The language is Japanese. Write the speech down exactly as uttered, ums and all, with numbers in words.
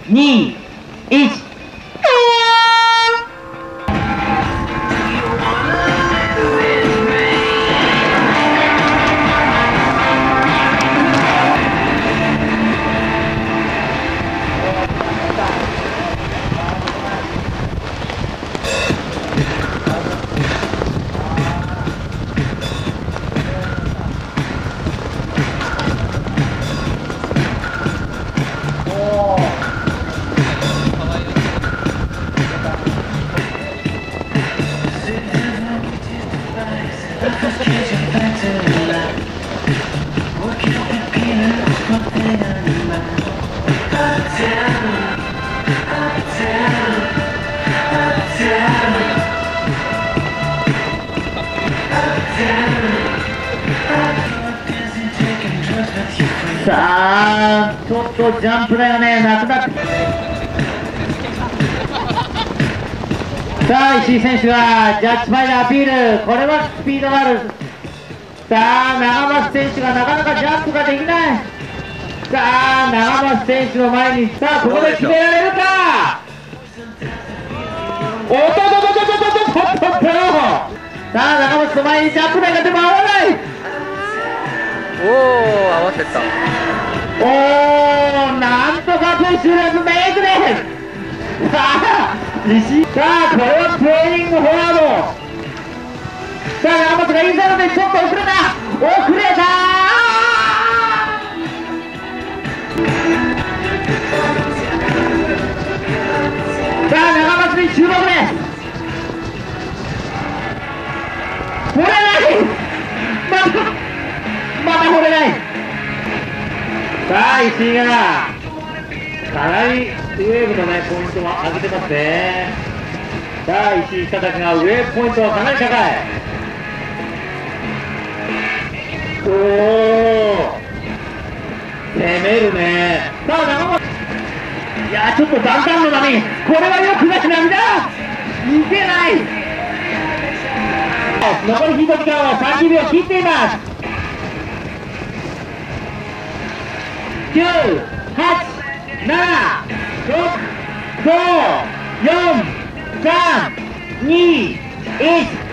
に、いち。さあ、ちょっとジャンプだよね、なくなって。さあ、石井選手がジャッジファイルアピール、これはスピードがある。さあ、長松選手がなかなかジャンプができない。さあ、長松選手の前に、さあ、ここで決められるか。おっとっとっとっとっとっとっとっと。さあ、長松の前にジャンプ台がでも合わない。 おお、合わせた。 おー、なんとかプッシュレスメイクです。さあ、石井、さあ、これはプレーニングフォワード。さあ、長松がインサイドでちょっと遅れた。遅れたー。さあ、長松に注目です。掘れない。また、また掘れない。さあ、石井がかなりウェーブのね、ポイントを上げてますね。さあ、石井隆がウェーブポイントはかなり高い。おお、攻めるね。さあ、長松、いやー、ちょっとダンダンの波、これはよくない波だ。いけない。残りヒット時間はさんじゅうびょう切っています。きゅう、はち、なな、ろく、ご、よん、さん、に、いち。